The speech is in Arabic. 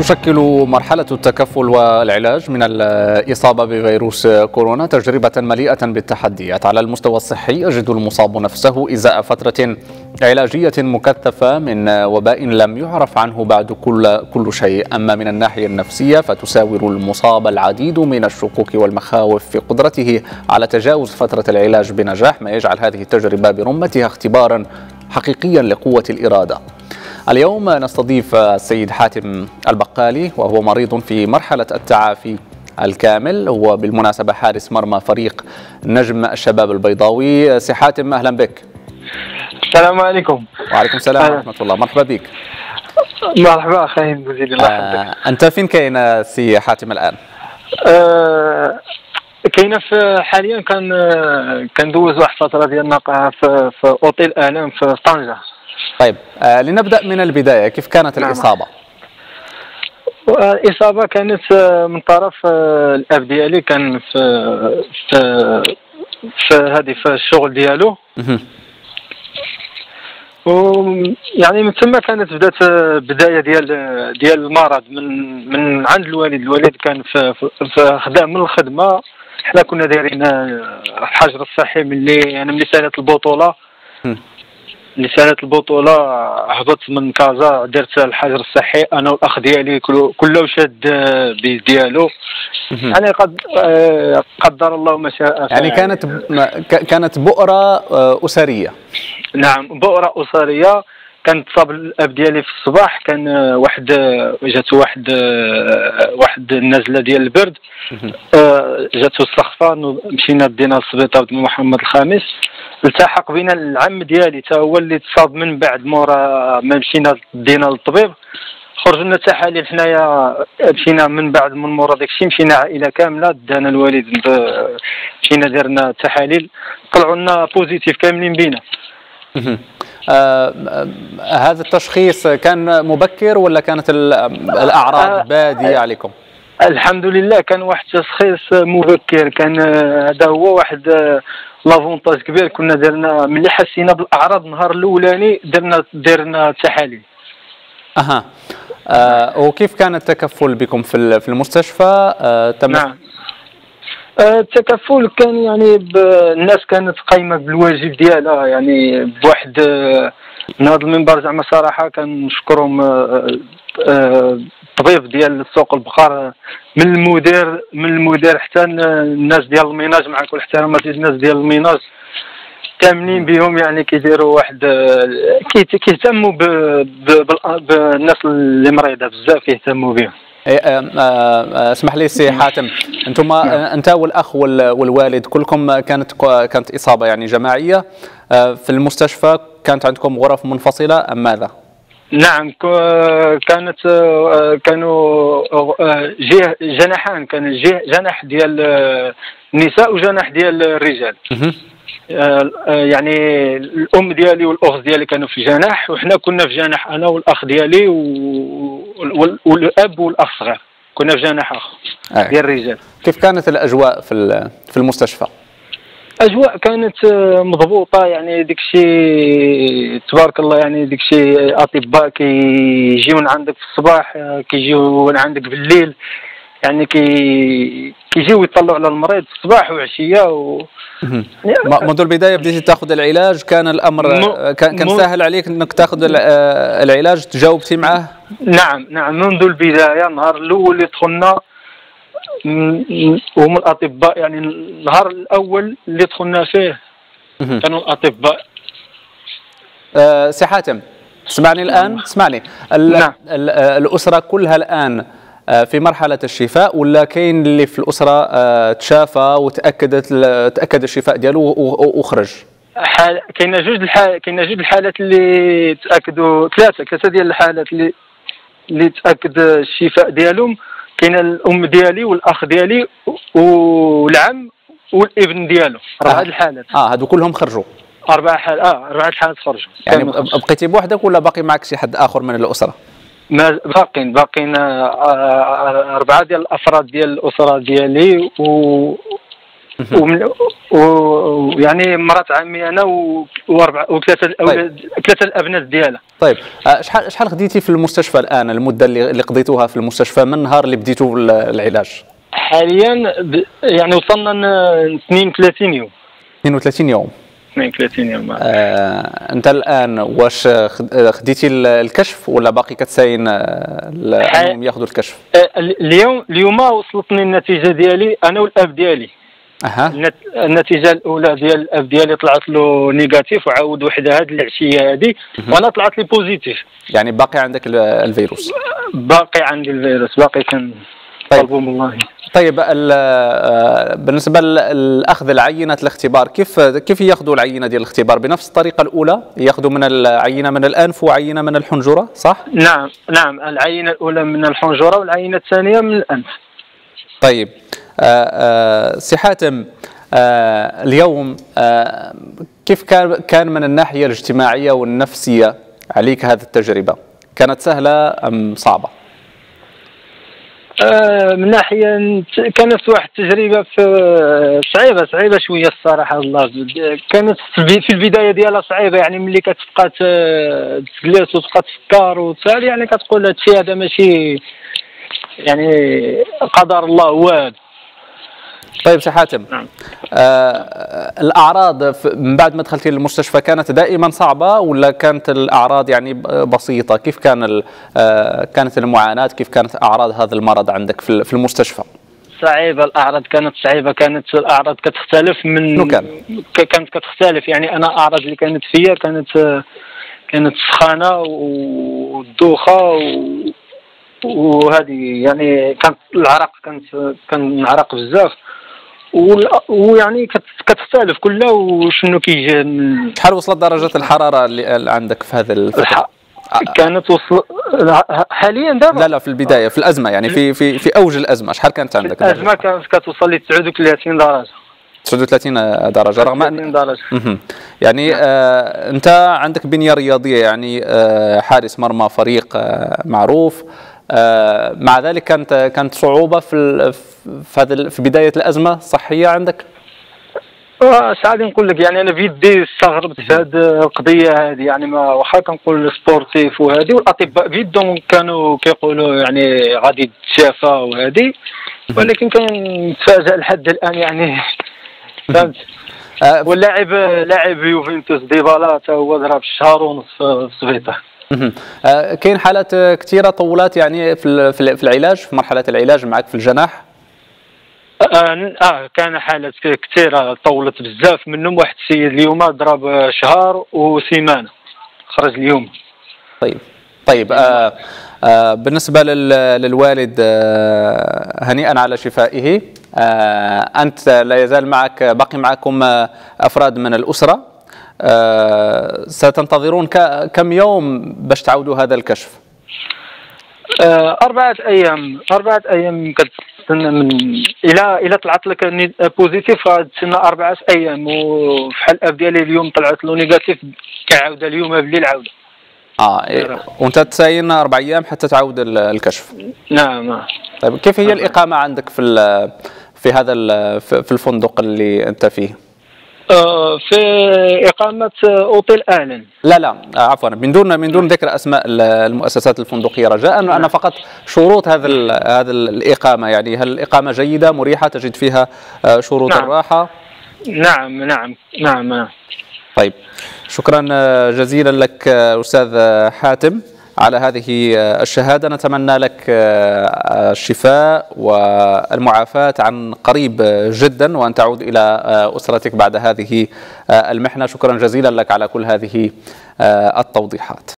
تشكل مرحلة التكفل والعلاج من الإصابة بفيروس كورونا تجربة مليئة بالتحديات. على المستوى الصحي يجد المصاب نفسه إزاء فترة علاجية مكثفة من وباء لم يعرف عنه بعد كل شيء. أما من الناحية النفسية فتساور المصاب العديد من الشكوك والمخاوف في قدرته على تجاوز فترة العلاج بنجاح، ما يجعل هذه التجربة برمتها اختبارا حقيقيا لقوة الإرادة. اليوم نستضيف السيد حاتم البقالي، وهو مريض في مرحلة التعافي الكامل، هو بالمناسبة حارس مرمى فريق نجم الشباب البيضاوي. سي حاتم، أهلا بك. السلام عليكم. وعليكم السلام ورحمة الله، مرحبا بك. مرحبا أخي بوزيد، الله يحفظك. أنت فين كاين سي حاتم الآن؟ كاينه في حاليا كندوز واحد الفتره ديال النقاهه في اوتيل الام في طنجه. طيب، لنبدأ من البداية، كيف كانت الإصابة؟ الإصابة كانت من طرف الأب ديالي، كان في الشغل ديالو. ويعني من ثم كانت بدات بداية ديال المرض من عند الوالد كان في خدام من الخدمة. حنا كنا دايرين الحجر الصحي ملي سالت البطولة. البطولة هبطت من كازا، درت الحجر الصحي انا والاخ ديالي، كله شاد بيز ديالو. يعني قدر الله ما شاء فعل. يعني كانت بؤرة أسرية. نعم، بؤرة أسرية. كان تصاب الاب ديالي في الصباح، كان جاتو واحد النزله ديال البرد، جاتو السخفه. مشينا دينا للسبيطار بن محمد الخامس. التحق بنا العم ديالي تا هو اللي تصاب من بعد، مورا ما مشينا دينا للطبيب. خرجوا لنا التحاليل حنايا، مشينا من بعد من مورا داكشي، مشينا عائله كامله، دانا الوالد، مشينا درنا التحاليل، طلعوا لنا بوزيتيف كاملين بينا. هذا التشخيص كان مبكر ولا كانت الأعراض بادية عليكم؟ الحمد لله كان واحد التشخيص مبكر. كان هذا هو واحد لافونتاج كبير. كنا درنا ملي حسينا بالاعراض النهار الاولاني درنا التحاليل. وكيف كان التكفل بكم في المستشفى؟ نعم، التكفل كان يعني الناس كانت قايمه بالواجب ديالها، يعني بواحد من هذا المنبر زعما صراحه كنشكرهم. الطبيب ديال سوق البقر، من المدير حتى الناس ديال الميناج، مع كل احترامات الناس ديال الميناج كاملين بهم، يعني كيديروا واحد كيهتموا بالناس اللي مريضه بزاف، كيهتموا بهم. اسمح لي سي حاتم، انتم انت والاخ والوالد كلكم كانت اصابه يعني جماعيه في المستشفى؟ كانت عندكم غرف منفصله ام ماذا؟ نعم، كانوا جناحان. كان جناح ديال النساء وجناح ديال الرجال. يعني الام ديالي والاخت ديالي كانوا في جناح، وحنا كنا في جناح، انا والاخ ديالي والاب والاخ صغير كنا في جناح اخر ديال الرجال. كيف كانت الاجواء في المستشفى؟ اجواء كانت مضبوطه، يعني داكشي تبارك الله. يعني داكشي اطباء كيجيو من عندك في الصباح، كيجيو من عندك بالليل، يعني كيجيو يطلعوا على المريض في الصباح وعشيه منذ البدايه بديتي تاخذ العلاج؟ كان الامر كان سهل عليك انك تاخذ العلاج؟ تجاوبتي معه؟ نعم، منذ البدايه. النهار الاول اللي دخلنا هم الاطباء، يعني النهار الاول اللي دخلنا فيه كانوا الاطباء. سي حاتم، اسمعني الان، اسمعني. نعم. الاسره كلها الان في مرحله الشفاء، ولا كاين اللي في الاسره تشافى تاكد الشفاء ديالو وخرج؟ كاين جوج الحالات اللي تاكدوا، ثلاثه ديال الحالات اللي تاكد الشفاء ديالهم. كاين الام ديالي والاخ ديالي والعم والابن ديالو. 4 الحالات. هادو كلهم خرجوا؟ 4 حالات. 4 الحالات خرجوا. يعني بقيتي بوحدك ولا باقي معك شي حد اخر من الاسره؟ ما باقين 4 ديال الافراد ديال الاسره ديالي ويعني مرات عمي انا وثلاثه الاولاد، ثلاثه الابناء ديالها. طيب شحال خديتي في المستشفى الان؟ المده اللي قضيتوها في المستشفى من النهار اللي بديتوا العلاج؟ حاليا يعني وصلنا 32 يوم. 32 يوم. 32 يوم. انت الان واش خديتي الكشف ولا باقي كتساين انهم ياخذوا الكشف؟ اليوم وصلتني النتيجه ديالي انا والاب ديالي. النتيجه الاولى ديال الاب ديالي طلعت له نيجاتيف، وعاود وحده هذه العشيه هذه وانا طلعت لي بوزيتيف. يعني باقي عندك الفيروس؟ باقي عندي الفيروس، باقي طلبوا من الله. طيب بالنسبه لاخذ العينه الاختبار، كيف ياخذوا العينه ديال الاختبار؟ بنفس الطريقه الاولى ياخذوا من العينه من الانف وعينه من الحنجره، صح؟ نعم العينه الاولى من الحنجره والعينه الثانيه من الانف. طيب سي حاتم، اليوم كيف كان من الناحيه الاجتماعيه والنفسيه عليك هذه التجربه؟ كانت سهله ام صعبه؟ من ناحيه كانت واحد التجربه صعيبه شويه الصراحه. الله كانت في البدايه ديالها صعيبه، يعني ملي كتبقى تجلس وتبقى تفكر وتصال، يعني كتقول هذا الشيء هذا ماشي يعني قدر الله هو هذا. طيب سي حاتم، الأعراض من بعد ما دخلتي للمستشفى كانت دائما صعبة ولا كانت الأعراض يعني بسيطة؟ كيف كانت المعاناة؟ كيف كانت أعراض هذا المرض عندك في المستشفى؟ صعيبة، الأعراض كانت صعيبة، كانت الأعراض كتختلف من شنو كانت كتختلف. يعني أنا الأعراض اللي كانت فيا كانت السخانة والدوخة وهذه، يعني كانت العرق، كان نعرق بزاف، ويعني كتختلف كلها وشنو كيجي. شحال وصلت درجة الحرارة اللي عندك في هذه الفترة؟ كانت وصل حاليا دابا؟ لا في البداية، في الأزمة، يعني في أوج الأزمة شحال كانت عندك؟ الأزمة كانت كتوصل ل 39 درجة. 39 درجة رغم أن يعني أنت عندك بنية رياضية، يعني حارس مرمى فريق معروف، مع ذلك كانت صعوبة في بداية الأزمة الصحية عندك؟ سعادي نقول لك، يعني أنا في يدي استغربت في هذه القضية هذه، يعني ما واخا كنقول سبورتيف وهذه، والأطباء في يدهم كانوا كيقولوا يعني غادي تشافى وهذه، ولكن كنتفاجأ لحد الآن يعني فهمت. واللاعب يوفنتوس ديبالا تا هو ضرب شهر ونص في السبيطار. كاين حالات كثيرة طولات يعني في العلاج، في مرحلة العلاج معك في الجناح؟ كان حالات كثيرة طولت بزاف، منهم واحد السيد اليوم ضرب شهر وسيمانة خرج اليوم. طيب بالنسبة للوالد، هنيئا على شفائه. أنت لا يزال باقي معكم أفراد من الأسرة، ستنتظرون كم يوم باش تعودوا هذا الكشف؟ 4 أيام كتستنى، من إلى طلعت لك بوزيتيف غتستنى 4 أيام، وفحال الأب ديالي اليوم طلعت له نيجاتيف كعودة اليوم بالليل عودة. وانت تساين 4 أيام حتى تعود الكشف؟ نعم. طيب كيف هي الإقامة عندك في هذا في الفندق اللي انت فيه؟ في إقامة أوتيل أهلا. لا عفوا، من دون ذكر أسماء المؤسسات الفندقية رجاء. أنا فقط شروط هذا الإقامة، يعني هل الإقامة جيدة مريحة تجد فيها شروط الراحة؟ نعم. طيب شكرا جزيلا لك أستاذ حاتم على هذه الشهادة. نتمنى لك الشفاء والمعافاة عن قريب جدا، وأن تعود إلى أسرتك بعد هذه المحنة. شكرا جزيلا لك على كل هذه التوضيحات.